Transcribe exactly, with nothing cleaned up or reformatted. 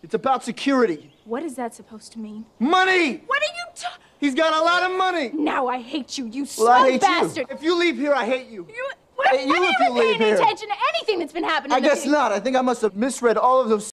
It's about security. What is that supposed to mean? Money! What are you talking? He's got a lot of money. Now I hate you, you Well, I slow hate bastard. you. If you leave here, I hate you. You, what, Hey, you have if you you been leave paying here. attention to anything that's been happening I to guess me? not. I think I must have misread all of those